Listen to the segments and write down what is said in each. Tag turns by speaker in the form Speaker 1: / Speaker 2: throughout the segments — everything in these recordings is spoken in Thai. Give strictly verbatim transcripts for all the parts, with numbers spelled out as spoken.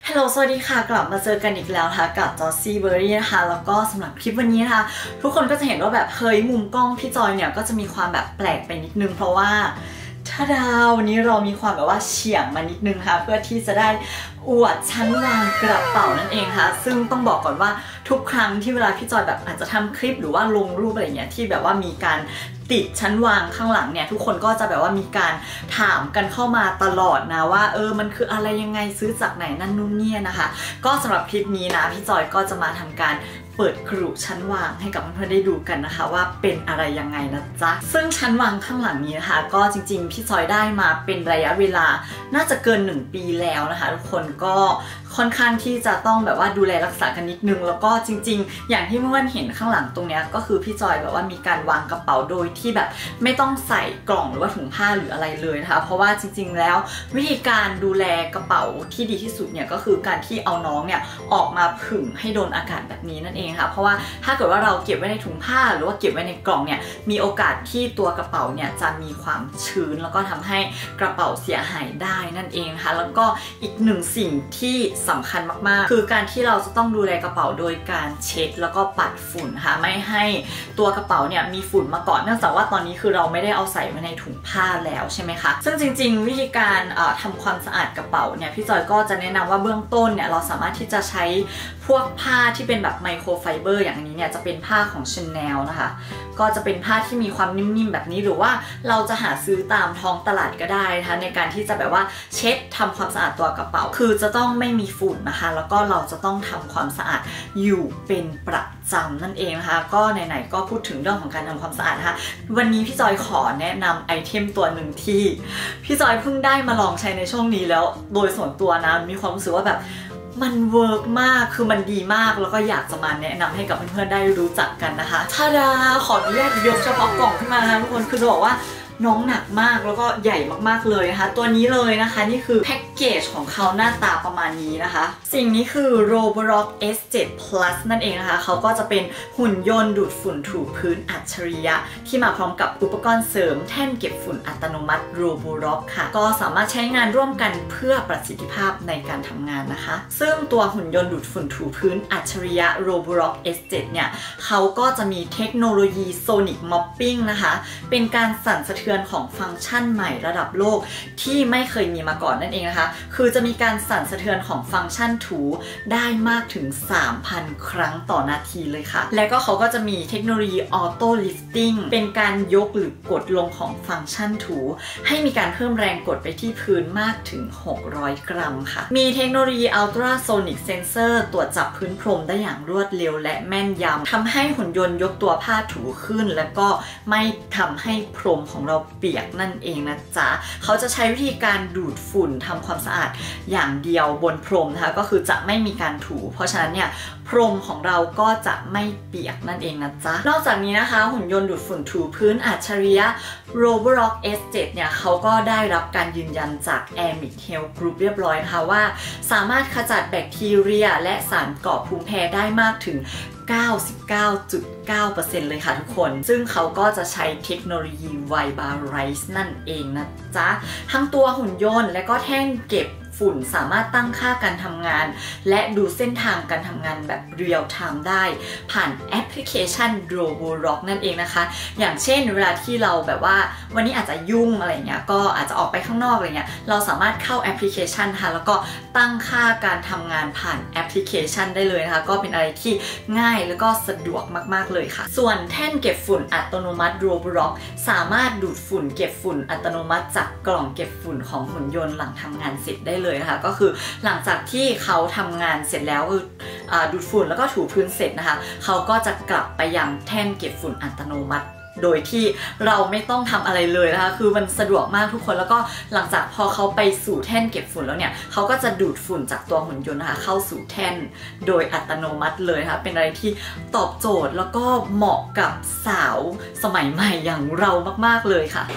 Speaker 1: ฮัลโหลสวัสดีค่ะกลับมาเจอกันอีกแล้วค่ะกับจอซี่เบอร์รี่นะคะแล้วก็สำหรับคลิปวันนี้นะคะทุกคนก็จะเห็นว่าแบบเฮ้ยมุมกล้องพี่จอยเนี่ยก็จะมีความแบบแปลกไปนิดนึงเพราะว่าถ้าดาววันนี้เรามีความแบบว่าเฉียงมานิดนึงค่ะเพื่อที่จะได้อวดชั้นวางกระเป๋านั่นเองค่ะซึ่งต้องบอกก่อนว่าทุกครั้งที่เวลาพี่จอยแบบอาจจะทำคลิปหรือว่าลงรูปอะไรเงี้ยที่แบบว่ามีการติดชั้นวางข้างหลังเนี่ยทุกคนก็จะแบบว่ามีการถามกันเข้ามาตลอดนะว่าเออมันคืออะไรยังไงซื้อจากไหนนั่นนู่นเนี่ยนะคะก็สำหรับคลิปนี้นะพี่จอยก็จะมาทำการเปิดกรุชั้นวางให้กับเพื่อนๆได้ดูกันนะคะว่าเป็นอะไรยังไงนะจ๊ะซึ่งชั้นวางข้างหลังนี้นะคะก็จริงๆพี่จอยได้มาเป็นระยะเวลาน่าจะเกินหนึ่งปีแล้วนะคะทุกคนก็ค่อนข้างที่จะต้องแบบว่าดูแลรักษากันนิดนึงแล้วก็จริงๆอย่างที่เพื่อนๆเห็นข้างหลังตรงนี้ก็คือพี่จอยแบบว่ามีการวางกระเป๋าโดยที่แบบไม่ต้องใส่กล่องหรือว่าถุงผ้าหรืออะไรเลยนะคะเพราะว่าจริงๆแล้ววิธีการดูแลกระเป๋าที่ดีที่สุดเนี่ยก็คือการที่เอาน้องเนี่ยออกมาผึ่งให้โดนอากาศแบบนี้นั่นเองค่ะเพราะว่าถ้าเกิดว่าเราเก็บไว้ในถุงผ้าหรือว่าเก็บไว้ในกล่องเนี่ยมีโอกาสที่ตัวกระเป๋าเนี่ยจะมีความชื้นแล้วก็ทำให้กระเป๋าเสียหายได้นั่นเองค่ะแล้วก็อีกหนึ่งสิ่งที่สำคัญมากๆคือการที่เราจะต้องดูแลกระเป๋าโดยการเช็ดแล้วก็ปัดฝุ่นค่ะไม่ให้ตัวกระเป๋าเนี่ยมีฝุ่นมาก่อนเนื่องจากว่าตอนนี้คือเราไม่ได้เอาใส่ไว้ในถุงผ้าแล้วใช่ไหมคะซึ่งจริงๆวิธีการทำความสะอาดกระเป๋าเนี่ยพี่จอยก็จะแนะนำว่าเบื้องต้นเนี่ยเราสามารถที่จะใช้พวกผ้าที่เป็นแบบไมโครไฟเบอร์อย่างนี้เนี่ยจะเป็นผ้าของ Chanel นะคะก็จะเป็นผ้าที่มีความนิ่มๆแบบนี้หรือว่าเราจะหาซื้อตามท้องตลาดก็ได้นะคะในการที่จะแบบว่าเช็ดทำความสะอาดตัวกระเป๋าคือจะต้องไม่มีฝุ่นนะคะแล้วก็เราจะต้องทำความสะอาดอยู่เป็นประจำนั่นเองนะคะก็ไหนๆก็พูดถึงเรื่องของการทำความสะอาดนะคะวันนี้พี่จอยขอแนะนำไอเทมตัวหนึ่งที่พี่จอยเพิ่งได้มาลองใช้ในช่วงนี้แล้วโดยส่วนตัวนะมีความรู้สึกว่าแบบมันเวิร์กมากคือมันดีมากแล้วก็อยากจะมาแนะนำให้กับเพื่อนๆได้รู้จักกันนะคะทาดาขออนุญาตยกเฉพาะกล่องขึ้นมานะทุกคนคือจะบอกว่าน้องหนักมากแล้วก็ใหญ่มากๆเลยนะคะตัวนี้เลยนะคะนี่คือแพ็กเกจของเขาหน้าตาประมาณนี้นะคะสิ่งนี้คือ Roborock เอส เซเว่น Plus นั่นเองนะคะเขาก็จะเป็นหุ่นยนต์ดูดฝุ่นถูพื้นอัจฉริยะที่มาพร้อมกับอุปกรณ์เสริมแท่นเก็บฝุ่นอัตโนมัติ Roborock ค่ะก็สามารถใช้งานร่วมกันเพื่อประสิทธิภาพในการทำงานนะคะซึ่งตัวหุ่นยนต์ดูดฝุ่นถูพื้นอัจฉริยะ Roborock เอส เซเว่น เนี่ยเขาก็จะมีเทคโนโลยี Sonic Mopping นะคะเป็นการสั่นสะเทือนของฟังก์ชันใหม่ระดับโลกที่ไม่เคยมีมาก่อนนั่นเองนะคะคือจะมีการสั่นสะเทือนของฟังก์ชันถูได้มากถึง สามพัน ครั้งต่อนาทีเลยค่ะและก็เขาก็จะมีเทคโนโลยีออโต้ลิฟติ้งเป็นการยกหรือกดลงของฟังก์ชันถูให้มีการเพิ่มแรงกดไปที่พื้นมากถึงหกร้อยกรัมค่ะมีเทคโนโลยีอัลตราโซนิกเซนเซอร์ตรวจจับพื้นพรมได้อย่างรวดเร็วและแม่นยำทำให้หุ่นยนต์ยกตัวผ้าถูขึ้นและก็ไม่ทำให้พรมของเราเปียกนั่นเองนะจ๊ะเขาจะใช้วิธีการดูดฝุ่นทำความสะอาดอย่างเดียวบนพรมนะคะก็คือจะไม่มีการถูเพราะฉะนั้นเนี่ยพรมของเราก็จะไม่เปียกนั่นเองนะจ๊ะนอกจากนี้นะคะหุ่นยนต์ดูดฝุ่นถูพื้นอัจฉริยะ Roborock เอส เซเว่น เนี่ยเขาก็ได้รับการยืนยันจาก Amit Health Group เรียบร้อยนะคะว่าสามารถขจัดแบคทีเรียและสารก่อภูมิแพ้ได้มากถึงเก้าสิบเก้าจุดเก้าเปอร์เซ็นต์ เลยค่ะทุกคนซึ่งเขาก็จะใช้เทคโนโลยี Vibarize นั่นเองนะจ๊ะทั้งตัวหุ่นยนต์และก็แท่งเก็บฝุ่นสามารถตั้งค่าการทำงานและดูเส้นทางการทำงานแบบเรียลไทม์ได้ผ่านแอปพลิเคชัน Roborock นั่นเองนะคะอย่างเช่นเวลาที่เราแบบว่าวันนี้อาจจะยุ่งอะไรเงี้ยก็อาจจะออกไปข้างนอกอะไรเงี้ยเราสามารถเข้าแอปพลิเคชันค่ะแล้วก็ตั้งค่าการทำงานผ่านแอปพลิเคชันได้เลยนะคะก็เป็นอะไรที่ง่ายแล้วก็สะดวกมากๆเลยค่ะส่วนแท่นเก็บฝุ่นอัตโนมัติ Roborock สามารถดูดฝุ่นเก็บฝุ่นอัตโนมัติจากกล่องเก็บฝุ่นของหุ่นยนต์หลังทำงานเสร็จได้เลยนะคะก็คือหลังจากที่เขาทำงานเสร็จแล้วคือดูดฝุ่นแล้วก็ถูพื้นเสร็จนะคะเขาก็จะกลับไปยังแท่นเก็บฝุ่นอัตโนมัติโดยที่เราไม่ต้องทำอะไรเลยนะคะคือมันสะดวกมากทุกคนแล้วก็หลังจากพอเขาไปสู่แท่นเก็บฝุ่นแล้วเนี่ยเขาก็จะดูดฝุ่นจากตัวหุ่นยนต์นะคะเข้าสู่แท่นโดยอัตโนมัติเลยนะคะเป็นอะไรที่ตอบโจทย์แล้วก็เหมาะกับสาวสมัยใหม่อย่างเรามากๆเลยค่ะ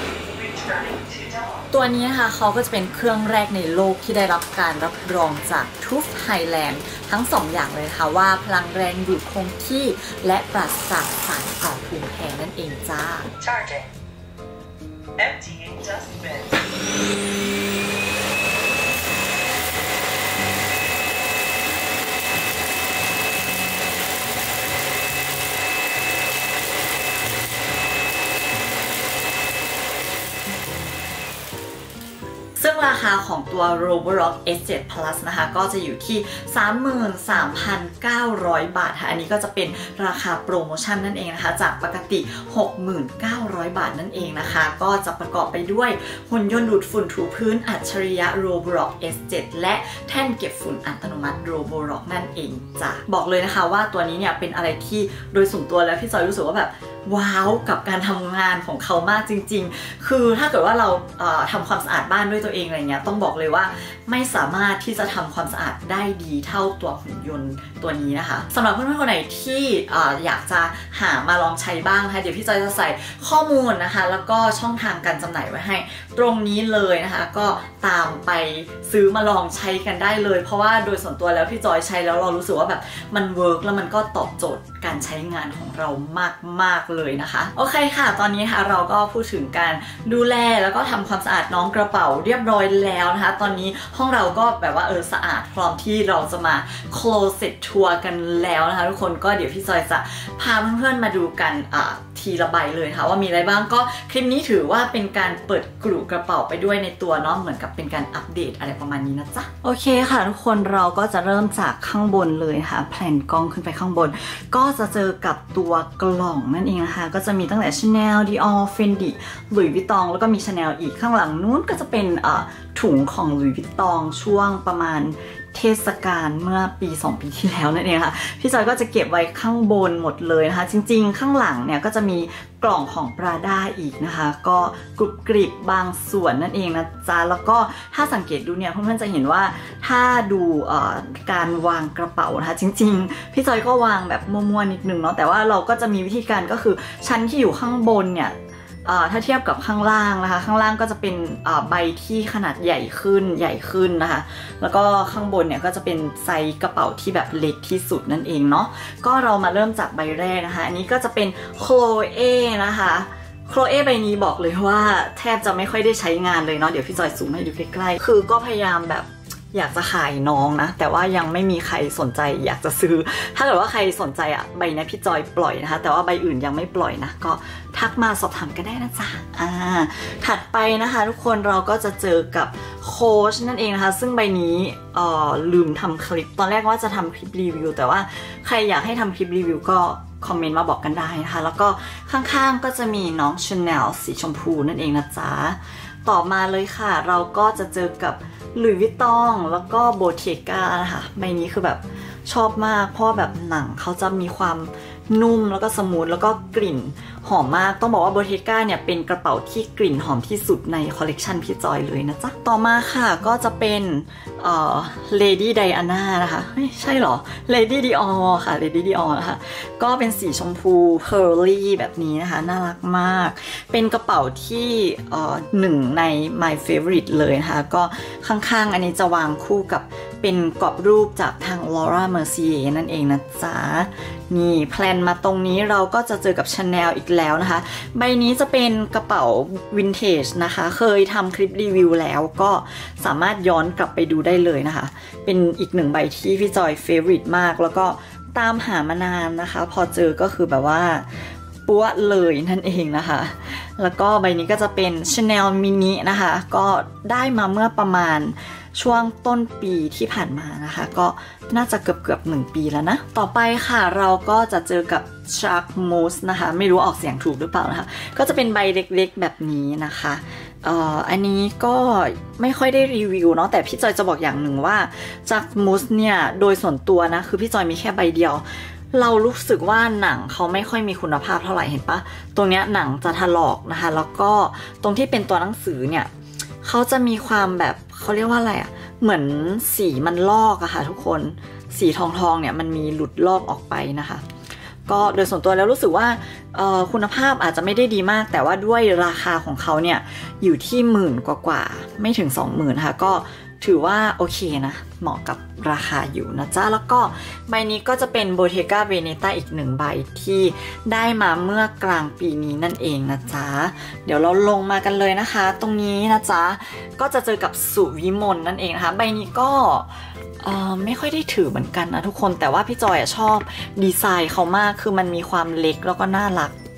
Speaker 1: ตัวนี้นะคะเขาก็จะเป็นเครื่องแรกในโลกที่ได้รับการรับรองจาก ทูฟ Thailand ทั้งสองอย่างเลยค่ะว่าพลังแรงดูดคงที่และปราศจากสารก่อภูมิแพ้นั่นเองจ้า
Speaker 2: Target Emptying dustbin
Speaker 1: าของตัว Roborock เอส เซเว่น Plus นะคะก็จะอยู่ที่ สามหมื่นสามพันเก้าร้อย บาทค่ะอันนี้ก็จะเป็นราคาโปรโมชั่นนั่นเองนะคะจากปกติ หกหมื่นเก้าร้อย บาทนั่นเองนะคะก็จะประกอบไปด้วยหุ่นยนต์ดูดฝุ่นถูพื้นอัจฉริยะ Roborock เอส เซเว่น และแท่นเก็บฝุ่นอัตโนมัติ Roborock นั่นเองจ้ะบอกเลยนะคะว่าตัวนี้เนี่ยเป็นอะไรที่โดยส่วนตัวแล้วพี่จอยรู้สึกว่าแบบว้าวกับการทำงานของเขามากจริงๆคือถ้าเกิดว่าเราเอ่อทำความสะอาดบ้านด้วยตัวเองอะไรเงี้ยต้องบอกเลยว่าไม่สามารถที่จะทำความสะอาดได้ดีเท่าตัวหุ่นยนต์ตัวนี้นะคะสำหรับเพื่อนๆคนไหนที่เอ่ออยากจะหามาลองใช้บ้างนะคะเดี๋ยวพี่จอยจะใส่ข้อมูลนะคะแล้วก็ช่องทางการจำหน่ายไว้ให้ตรงนี้เลยนะคะก็ตามไปซื้อมาลองใช้กันได้เลยเพราะว่าโดยส่วนตัวแล้วพี่จอยใช้แล้วเรารู้สึกว่าแบบมันเวิร์กแล้วมันก็ตอบโจทย์การใช้งานของเรามากๆเลยนะคะโอเคค่ะตอนนี้ค่ะเราก็พูดถึงการดูแลแล้วก็ทำความสะอาดน้องกระเป๋าเรียบร้อยแล้วนะคะตอนนี้ห้องเราก็แบบว่าเออสะอาดพร้อมที่เราจะมา closet tour กันแล้วนะคะทุกคนก็เดี๋ยวพี่จอยจะพาเพื่อนๆมาดูกันอ่าทีละใบเลยค่ะว่ามีอะไรบ้างก็คลิปนี้ถือว่าเป็นการเปิดกลุ่มกระเป๋าไปด้วยในตัวเนาะเหมือนกับเป็นการอัปเดตอะไรประมาณนี้นะจ๊ะโอเคค่ะทุกคนเราก็จะเริ่มจากข้างบนเลยค่ะแผนกล้องขึ้นไปข้างบนก็จะเจอกับตัวกล่องนั่นเองนะคะก็จะมีตั้งแต่ Chanel Dior Fendi Louis Vuitton แล้วก็มี Chanel อีกข้างหลังนู้นก็จะเป็นถุงของ Louis Vuitton ช่วงประมาณเทศกาลเมื่อปีสองปีที่แล้วนั่นเองค่ะพี่จอยก็จะเก็บไว้ข้างบนหมดเลยนะคะจริงๆข้างหลังเนี่ยก็จะมีกล่องของ Prada อีกนะคะก็กรุบกริบบางส่วนนั่นเองนะจ๊ะแล้วก็ถ้าสังเกตดูเนี่ยเพื่อนๆจะเห็นว่าถ้าดูการวางกระเป๋านะคะจริงๆพี่จอยก็วางแบบมั่วๆนิดนึงเนาะแต่ว่าเราก็จะมีวิธีการก็คือชั้นที่อยู่ข้างบนเนี่ยถ้าเทียบกับข้างล่างนะคะข้างล่างก็จะเป็นใบที่ขนาดใหญ่ขึ้นใหญ่ขึ้นนะคะแล้วก็ข้างบนเนี่ยก็จะเป็นไซส์กระเป๋าที่แบบเล็กที่สุดนั่นเองเนาะก็เรามาเริ่มจากใบแรกนะคะอันนี้ก็จะเป็นโคลเอนะคะโคลเอใบนี้บอกเลยว่าแทบจะไม่ค่อยได้ใช้งานเลยเนาะเดี๋ยวพี่จอยซูมให้ดูใกล้ๆคือก็พยายามแบบอยากจะขายน้องนะแต่ว่ายังไม่มีใครสนใจอยากจะซื้อถ้าเกิดว่าใครสนใจอ่ะใบนี้พี่จอยปล่อยนะคะแต่ว่าใบอื่นยังไม่ปล่อยนะก็ทักมาสอบถามกันได้นะจ๊ะอ่าถัดไปนะคะทุกคนเราก็จะเจอกับโค้ชนั่นเองนะคะซึ่งใบนี้เอ่อลืมทำคลิปตอนแรกว่าจะทำคลิปรีวิวแต่ว่าใครอยากให้ทำคลิปรีวิวก็คอมเมนต์มาบอกกันได้นะคะแล้วก็ข้างๆก็จะมีน้อง Chanel สีชมพูนั่นเองนะจ๊ะต่อมาเลยค่ะเราก็จะเจอกับหลุยส์วิตตองแล้วก็โบเทก้านะคะใบนี้คือแบบชอบมากเพราะแบบหนังเขาจะมีความนุ่มแล้วก็สมูทแล้วก็กลิ่นหอมมากต้องบอกว่าโบเทก้าเนี่ยเป็นกระเป๋าที่กลิ่นหอมที่สุดในคอลเลกชันพี่จอยเลยนะจ๊ะต่อมาค่ะก็จะเป็นเอ่อ Lady Diana นะคะไม่ใช่หรอ Lady Dior ค่ะ Lady Dior นะคะก็เป็นสีชมพู pearly แบบนี้นะคะน่ารักมากเป็นกระเป๋าที่เอ่อหนึ่งใน my favorite เลยนะคะก็ข้างๆอันนี้จะวางคู่กับเป็นกรอบรูปจากทาง Laura Mercier นั่นเองนะจ๊ะนี่แพลนมาตรงนี้เราก็จะเจอกับ Chanel อีกแล้วนะคะใบนี้จะเป็นกระเป๋าวินเทจนะคะเคยทำคลิปรีวิวแล้วก็สามารถย้อนกลับไปดูได้เลยนะคะเป็นอีกหนึ่งใบที่พี่จอยเฟเวอริตมากแล้วก็ตามหามานานนะคะพอเจอก็คือแบบว่าปั๊วเลยนั่นเองนะคะแล้วก็ใบนี้ก็จะเป็น Chanel Mini นะคะก็ได้มาเมื่อประมาณช่วงต้นปีที่ผ่านมานะคะก็น่าจะเกือบเกือบหนึ่งปีแล้วนะต่อไปค่ะเราก็จะเจอกับ Shark Mousse นะคะไม่รู้ออกเสียงถูกหรือเปล่านะคะก็จะเป็นใบเล็กๆแบบนี้นะคะเอ่ออันนี้ก็ไม่ค่อยได้รีวิวเนาะแต่พี่จอยจะบอกอย่างหนึ่งว่า Shark Mousse เนี่ยโดยส่วนตัวนะคือพี่จอยมีแค่ใบเดียวเรารู้สึกว่าหนังเขาไม่ค่อยมีคุณภาพเท่าไหร่เห็นปะตรงเนี้ยหนังจะถลอกนะคะแล้วก็ตรงที่เป็นตัวหนังสือเนี่ยเขาจะมีความแบบเขาเรียกว่าอะไรอะเหมือนสีมันลอกอะค่ะทุกคนสีทองทองเนี่ยมันมีหลุดลอกออกไปนะคะก็โดยส่วนตัวแล้วรู้สึกว่าคุณภาพอาจจะไม่ได้ดีมากแต่ว่าด้วยราคาของเขาเนี่ยอยู่ที่หมื่นกว่าๆไม่ถึงสองหมื่นค่ะก็ถือว่าโอเคนะเหมาะกับราคาอยู่นะจ๊ะแล้วก็ใบนี้ก็จะเป็น Bottega Veneta อีกหนึ่งใบที่ได้มาเมื่อกลางปีนี้นั่นเองนะจ๊ะเดี๋ยวเราลงมากันเลยนะคะตรงนี้นะจ๊ะก็จะเจอกับสุวิมลนั่นเองนะคะใบนี้ก็ไม่ค่อยได้ถือเหมือนกันนะทุกคนแต่ว่าพี่จอยชอบดีไซน์เขามากคือมันมีความเล็กแล้วก็น่ารัก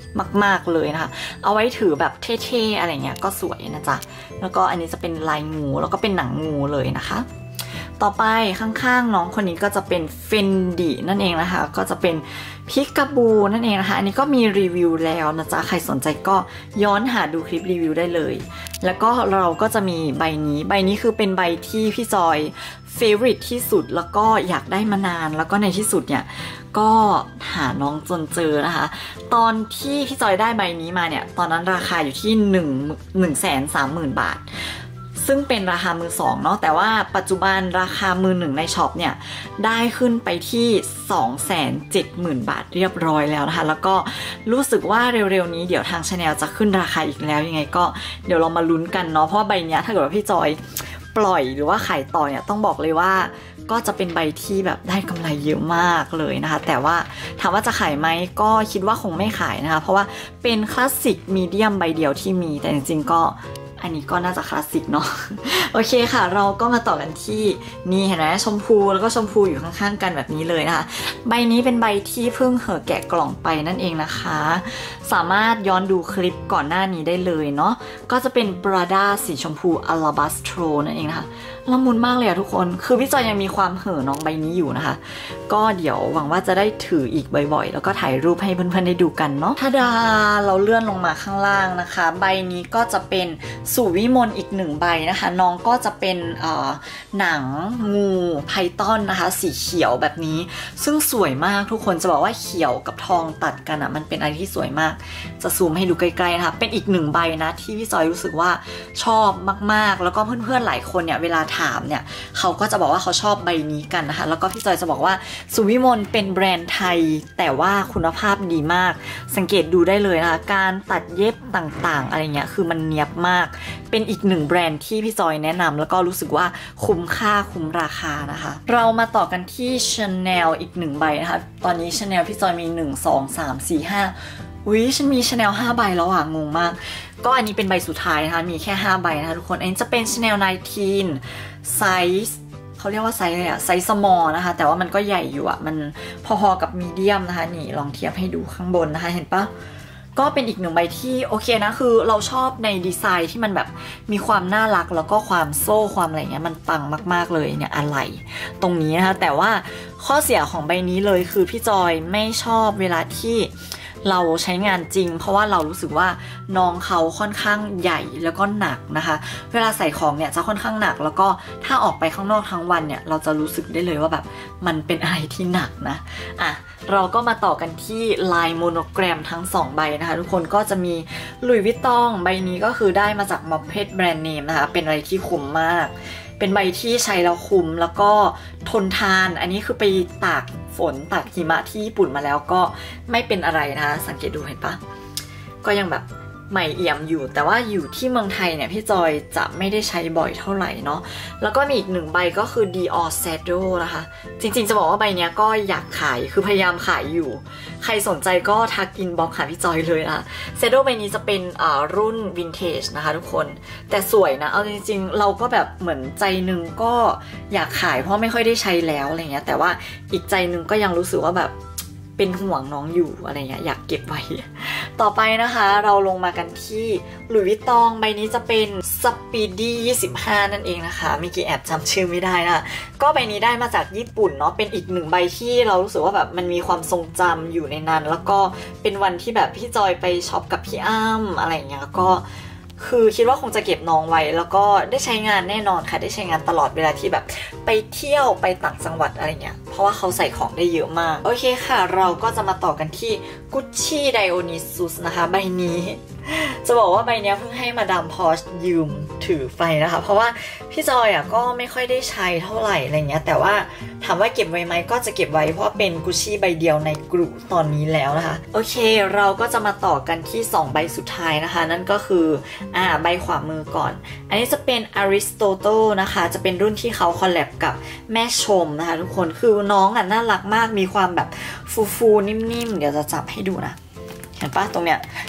Speaker 1: มากๆเลยนะคะเอาไว้ถือแบบเท่ๆอะไรเงี้ยก็สวยนะจ๊ะแล้วก็อันนี้จะเป็นลายงูแล้วก็เป็นหนังงูเลยนะคะต่อไปข้างๆน้องคนนี้ก็จะเป็นเฟนดินั่นเองนะคะก็จะเป็นพิกาบูนั่นเองนะคะอันนี้ก็มีรีวิวแล้วนะจ๊ะใครสนใจก็ย้อนหาดูคลิปรีวิวได้เลยแล้วก็เราก็จะมีใบนี้ใบนี้คือเป็นใบที่พี่จอยเฟเวอริตที่สุดแล้วก็อยากได้มานานแล้วก็ในที่สุดเนี่ยก็หาน้องจนเจอนะคะตอนที่พี่จอยได้ใบนี้มาเนี่ยตอนนั้นราคาอยู่ที่หนึ่งหนึ่งแสนสามหมื่นบาทซึ่งเป็นราคามือสองเนาะแต่ว่าปัจจุบันราคามือหนึ่งในช็อปเนี่ยได้ขึ้นไปที่ สองแสนเจ็ดหมื่น บาทเรียบร้อยแล้วนะคะแล้วก็รู้สึกว่าเร็วๆนี้เดี๋ยวทาง Chanel จะขึ้นราคาอีกแล้วยังไงก็เดี๋ยวเรามาลุ้นกันเนาะเพราะว่าใบเนี้ยถ้าเกิดว่าพี่จอยปล่อยหรือว่าขายต่อเนี่ยต้องบอกเลยว่าก็จะเป็นใบที่แบบได้กำไรเยอะมากเลยนะคะแต่ว่าถามว่าจะขายไหมก็คิดว่าคงไม่ขายนะคะเพราะว่าเป็นคลาสสิกมีเดียมใบเดียวที่มีแต่จริงๆก็อันนี้ก็น่าจะคลาสสิกเนาะ โอเคค่ะเราก็มาต่อกันที่นี่เห็นไหมชมพูแล้วก็ชมพูอยู่ข้างๆกันแบบนี้เลยนะคะใบนี้เป็นใบที่เพิ่งเห่อแกะกล่องไปนั่นเองนะคะสามารถย้อนดูคลิปก่อนหน้านี้ได้เลยเนาะก็จะเป็น Prada สีชมพู Alabastro นั่นเองนะคะละมุนมากเลยอะทุกคนคือพี่จอยยังมีความเห่อน้องใบนี้อยู่นะคะก็เดี๋ยวหวังว่าจะได้ถืออีกบ่อยๆแล้วก็ถ่ายรูปให้เพื่อนๆได้ดูกันเนาะทาดาเราเลื่อนลงมาข้างล่างนะคะใบนี้ก็จะเป็นสู่วิมลอีกหนึ่งใบนะคะน้องก็จะเป็นหนังงูไพทอนนะคะสีเขียวแบบนี้ซึ่งสวยมากทุกคนจะบอกว่าเขียวกับทองตัดกันอะมันเป็นอะไรที่สวยมากจะซูมให้ดูใกล้ๆนะคะเป็นอีกหนึ่งใบนะที่พี่จอยรู้สึกว่าชอบมากๆแล้วก็เพื่อนๆหลายคนเนี่ยเวลาถามเนี่ยเขาก็จะบอกว่าเขาชอบใบนี้กันนะคะแล้วก็พี่จอยจะบอกว่าสุวิมลเป็นแบรนด์ไทยแต่ว่าคุณภาพดีมากสังเกตดูได้เลยนะคะการตัดเย็บต่างๆอะไรเงี้ยคือมันเนียบมากเป็นอีกหนึ่งแบรนด์ที่พี่จอยแนะนำแล้วก็รู้สึกว่าคุ้มค่าคุ้มราคานะคะเรามาต่อกันที่ Chanel อีกหนึ่งใบนะคะตอนนี้ Chanel พี่จอยมีหนึ่ง สอง สาม สี่ ห้าอุ๊ยฉันมี Chanel ห้าใบแล้วอ่ะงงมากก็อันนี้เป็นใบสุดท้ายนะคะมีแค่ห้าใบนะคะทุกคนอันนี้จะเป็น Chanel สิบเก้าไซส์เขาเรียกว่าไซส์อะไรอะไซส์ small นะคะแต่ว่ามันก็ใหญ่อยู่อะมันพอๆกับมีเดียมนะคะนี่ลองเทียบให้ดูข้างบนนะคะเห็นปะก็เป็นอีกหนึ่งใบที่โอเคนะคือเราชอบในดีไซน์ที่มันแบบมีความน่ารักแล้วก็ความโซ่ความอะไรเงี้ยมันปังมากๆเลยเนี่ยอะไรตรงนี้นะคะแต่ว่าข้อเสียของใบนี้เลยคือพี่จอยไม่ชอบเวลาที่เราใช้งานจริงเพราะว่าเรารู้สึกว่าน้องเขาค่อนข้างใหญ่แล้วก็หนักนะคะเวลาใส่ของเนี่ยจะค่อนข้างหนักแล้วก็ถ้าออกไปข้างนอกทั้งวันเนี่ยเราจะรู้สึกได้เลยว่าแบบมันเป็นอะไรที่หนักนะอ่ะเราก็มาต่อกันที่ลายโมโนแกรมทั้งสองใบนะคะทุกคนก็จะมีหลุยส์วิตตองใบนี้ก็คือได้มาจากมอเพดแบรนด์เนมนะคะเป็นอะไรที่คุ้มมากเป็นใบที่ใช้แล้วคุ้มแล้วก็ทนทานอันนี้คือไปตากฝนตากหิมะที่ญี่ปุ่นมาแล้วก็ไม่เป็นอะไรนะคะสังเกตดูเห็นปะก็ยังแบบใหม่เอี่ยมอยู่แต่ว่าอยู่ที่เมืองไทยเนี่ยพี่จอยจะไม่ได้ใช้บ่อยเท่าไหร่เนาะแล้วก็มีอีกหนึ่งใบก็คือ Dior Shadow นะคะจริงๆจะบอกว่าใบเนี้ยก็อยากขายคือพยายามขายอยู่ใครสนใจก็ทักอินบ็อกซ์หาพี่จอยเลยนะ Shadow ใบนี้จะเป็นอ่ารุ่นวินเทจนะคะทุกคนแต่สวยนะเอาจริงๆเราก็แบบเหมือนใจนึงก็อยากขายเพราะไม่ค่อยได้ใช้แล้วอะไรเงี้ยแต่ว่าอีกใจนึงก็ยังรู้สึกว่าแบบเป็นห่วงน้องอยู่อะไรเงี้ยอยากเก็บไว้ต่อไปนะคะเราลงมากันที่หลุยส์วิตตองใบนี้จะเป็น Speedy ยี่สิบห้านั่นเองนะคะมิกี้แอบจำชื่อไม่ได้นะก็ใบนี้ได้มาจากญี่ปุ่นเนาะเป็นอีกหนึ่งใบที่เรารู้สึกว่าแบบมันมีความทรงจำอยู่ในนั้นแล้วก็เป็นวันที่แบบพี่จอยไปช็อปกับพี่อ้ำอะไรเงี้ยก็คือคิดว่าคงจะเก็บน้องไว้แล้วก็ได้ใช้งานแน่นอนค่ะได้ใช้งานตลอดเวลาที่แบบไปเที่ยวไปต่างจังหวัดอะไรเงี้ยเพราะว่าเขาใส่ของได้เยอะมากโอเคค่ะเราก็จะมาต่อกันที่ Gucci Dionysus นะคะใบนี้จะบอกว่าใบนี้เพิ่งให้มาดามพอชยืมถือไปนะคะเพราะว่าพี่จอยอ่ะก็ไม่ค่อยได้ใช้เท่าไหร่อะไรเงี้ยแต่ว่าถามว่าเก็บไว้ไหมก็จะเก็บไว้เพราะเป็นกุชชี่ใบเดียวในกลุ่มตอนนี้แล้วนะคะโอเคเราก็จะมาต่อกันที่สองใบสุดท้ายนะคะนั่นก็คืออ่าใบขวามือก่อนอันนี้จะเป็น Aristotle นะคะจะเป็นรุ่นที่เขาคอลแลบกับแม่ชมนะคะทุกคนคือน้องอ่ะน่ารักมากมีความแบบฟูๆนิ่มๆเดี๋ยวจะจับให้ดูนะเห็นปะตรงเนี้ย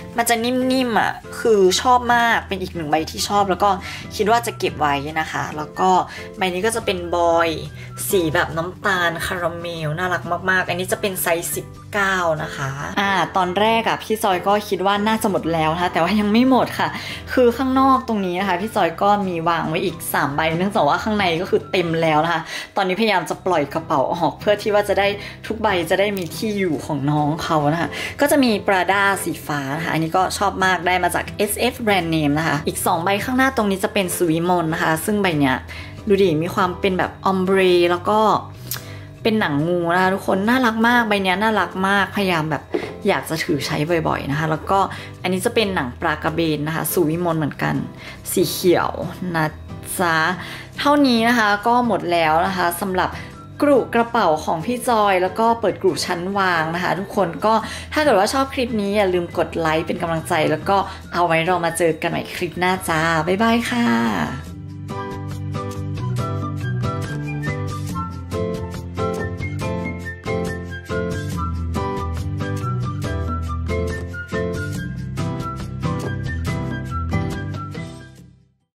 Speaker 1: มันจะนิ่มๆอ่ะคือชอบมากเป็นอีกหนึ่งใบที่ชอบแล้วก็คิดว่าจะเก็บไว้นะคะแล้วก็ใบนี้ก็จะเป็นบอยสีแบบน้ำตาลคาราเมลน่ารักมากๆอันนี้จะเป็นไซส์สิบเก้านะคะอ่าตอนแรกอ่ะพี่จอยก็คิดว่าน่าจะหมดแล้วนะคะแต่ว่ายังไม่หมดค่ะคือข้างนอกตรงนี้นะคะพี่จอยก็มีวางไว้อีกสามใบเนื่องจากว่าข้างในก็คือเต็มแล้วนะคะตอนนี้พยายามจะปล่อยกระเป๋าออกเพื่อที่ว่าจะได้ทุกใบจะได้มีที่อยู่ของน้องเขานะคะก็จะมี Prada สีฟ้านะคะอันนี้ก็ชอบมากได้มาจาก เอส เอฟ Brand Name นะคะอีกสองใบข้างหน้าตรงนี้จะเป็นสุวิมลนะคะซึ่งใบเนี้ยดูดิมีความเป็นแบบออมเบรแล้วก็เป็นหนังงูนะคะทุกคนน่ารักมากใบเนี้ยน่ารักมากพยายามแบบอยากจะถือใช้บ่อยๆนะคะแล้วก็อันนี้จะเป็นหนังปลากระเบนนะคะสุวิมลเหมือนกันสีเขียวนะจ๊ะเท่านี้นะคะก็หมดแล้วนะคะสำหรับกรุกระเป๋าของพี่จอยแล้วก็เปิดกรุชั้นวางนะคะทุกคนก็ถ้าเกิดว่าชอบคลิปนี้อย่าลืมกดไลค์เป็นกำลังใจแล้วก็เอาไว้เรามาเจอกันใหม่คลิปหน้าจ้าบ๊ายบายค่ะ